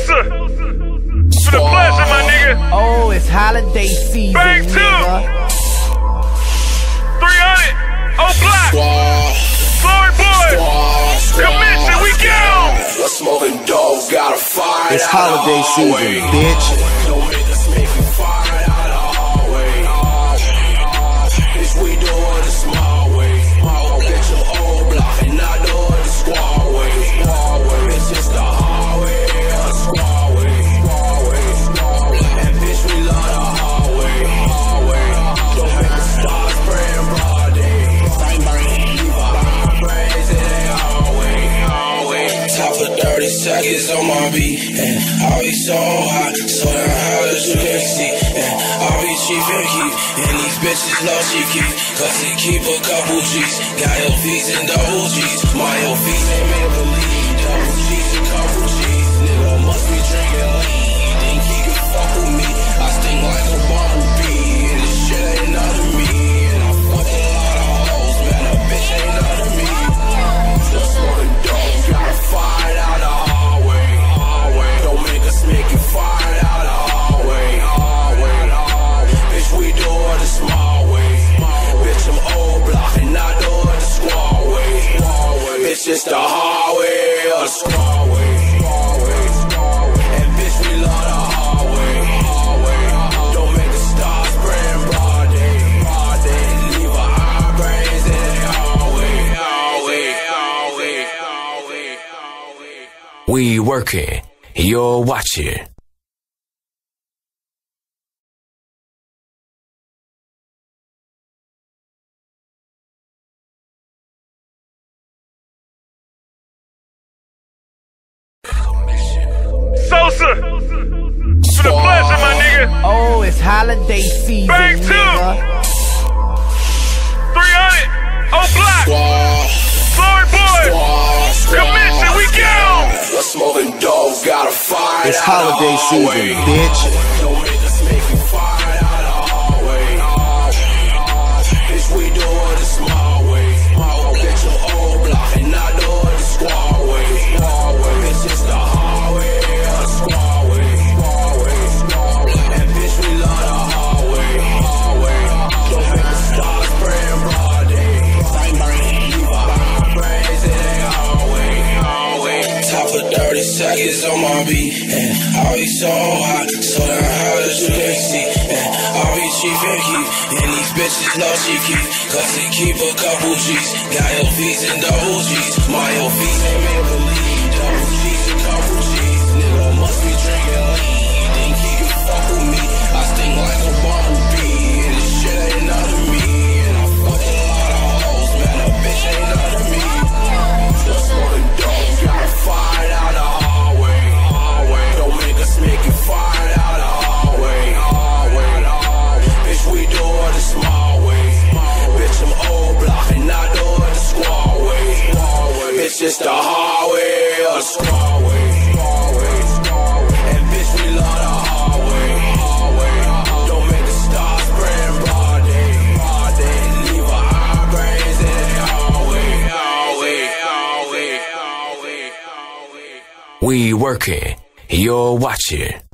Sosa, for the pleasure, my nigga. Oh, it's holiday season, Bang 2, nigga. 300, block, Floyd boy, commission, we go. Let's smoking dope, got a fire. It's holiday season, bitch. Don't make us make you fire out of the hallway. Bitch, we do it the small way. Get your old block and not do it the squad way. It's just the hallway, the squad way. And bitch, we love the hallway. Don't make the stars spraying broad day. Leave our brains in the hallway. Top of 30 seconds on my beat, and I'll be so hot, so damn hot as you can see. And I'll be Chief and Keef, and these bitches love Chief Keef, cause he keep a couple G's. Got LVs and double G's. My LVs ain't made believe. Double G's and couple G's. Nigga must be drinking lean. Think he can fuck with me. I sting like a bumblebee, and this shit ain't none of me. And I fuck a lot of hoes, man, a bitch ain't none of me. Just smoking dope, got a fire out the hallway. Don't make us make you fire out the hallway. Bitch, we do it the small way. Bitch, I'm old block and not do it the squad way. Bitch, it's the hallway or the squad way. And bitch, we love the hallway. Don't make the stars spraying broad day. Leave our brains in the hallway. We working, you're watching. Sosa, for the pleasure, my nigga. Oh, it's holiday season, Bang 2, nigga. 300, block, Floyd boy, commission, we go. Let's smoking dope, got a fire. It's holiday season, bitch. Don't make us make you fire out the hallway. Bitch, we do it the small way. Get your old block and not do it the squad way. Bitch, it's the hallway, the squad way. And bitch, we love the hallway. Don't make the stars spraying broad day. Leave our brains in the hallway. Top of 30 seconds on my beat, and I'll be so hot, so damn hot as you can see. And I'll be Chief and Keef, and these bitches love Chief Keef, cause he keep a couple G's. Got LVs and double G's. My LVs ain't made believe. Double G's and couple G's. Nigga must be drinking lean. Think he can fuck with me. I sting like a bumblebee, and this shit ain't none of me. And I fuck a lot of hoes, man, a bitch ain't none of me. Just smoking dope, got a fire out the hallway. Don't make us make you fire out the hallway. Bitch, we do it the small way. Bitch, I'm old block and not do it the squad way. Bitch, it's the hallway or the squad way. And bitch, we love the hallway. Don't make the stars spraying broad day. Leave our brains in the hallway. We working, you're watching.